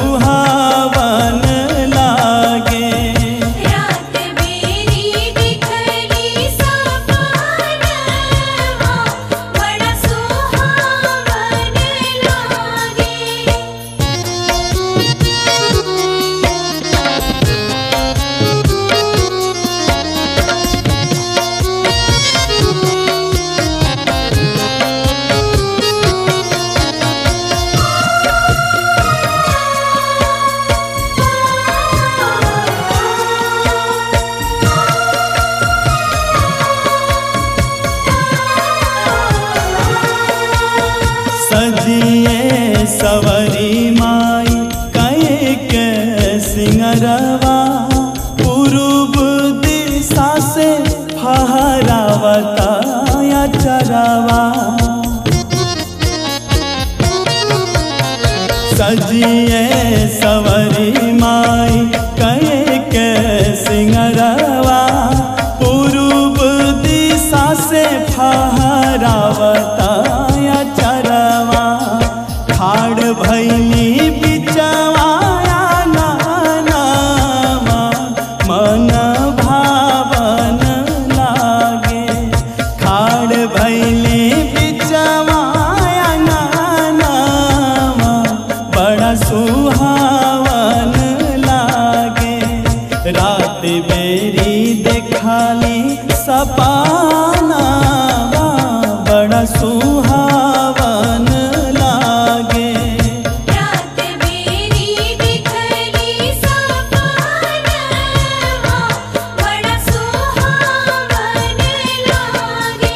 सुहावन लागे। रात बेरी दिखली सपनवा बड़ा सुहावन लागे। सजिए सवरी माई कहे के सिंगरवा पूर्व दिशा से फहरावता या चरवा। सजिए सवरी माई कहे के सिंगरवा पूर्व दिशा से फहरावता या चरवा। खाड़ भैली बिचवाया नानामा मन भावन लागे। खाड़ भैली बिचवाया नानामा बड़ा सुहावन लागे। रात बेरी देखाली सपना बड़ा सुहावन लागे। रात बेरी दिखली सपनवा बड़ा सुहावन लागे।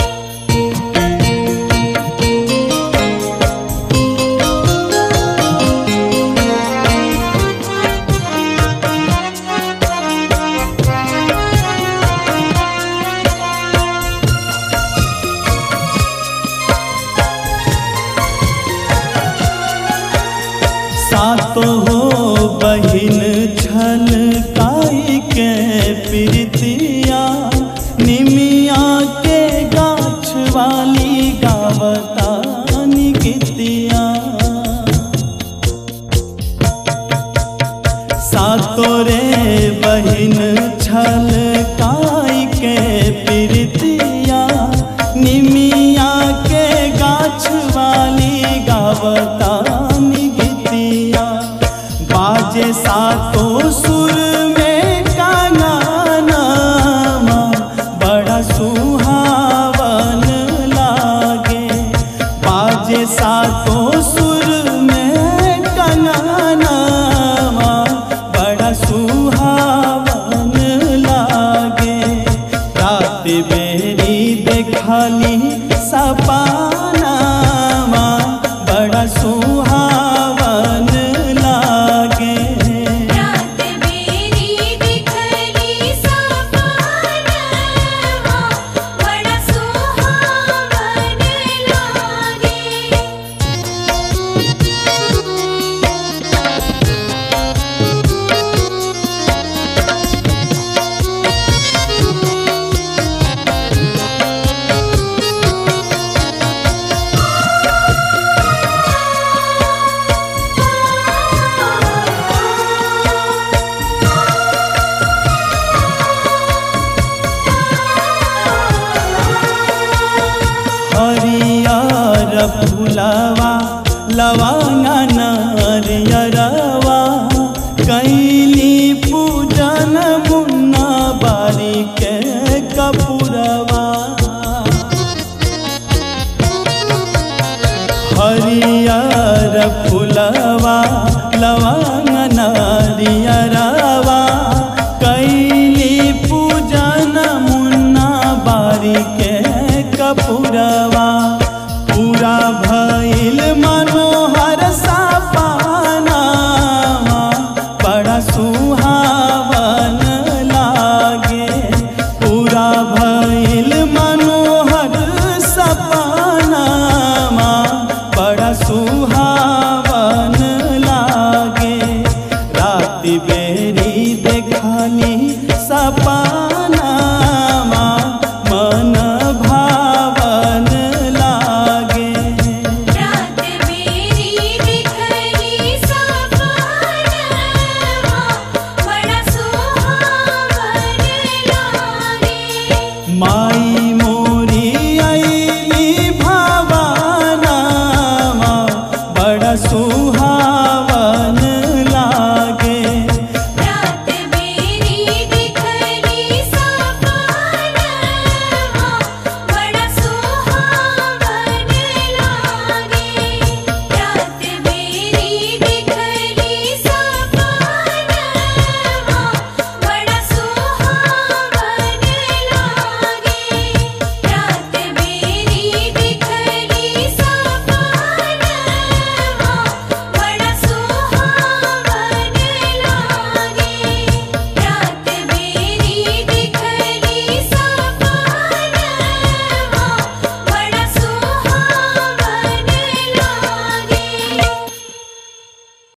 सातो हो बहिन छलकाई के प्रीतिया निमिया के गाछ वाली गावता निकितिया। सातो रे बहिन छलकाई के प्रीतिया निमिया के गाछ वाली गावता निकितिया। बाजे सातो सुर में कांगनामा बड़ा सुहावन लागे। बाजे सातो सुर में कांगनामा बड़ा सुहावन लागे। रात बेरी देखली सपनामा बड़ा सुहावन लागे। रात बेरी दिखली सपनवा बड़ा सुहावन लागे। हरियर फुलवा लवांगा नारियरवा कैली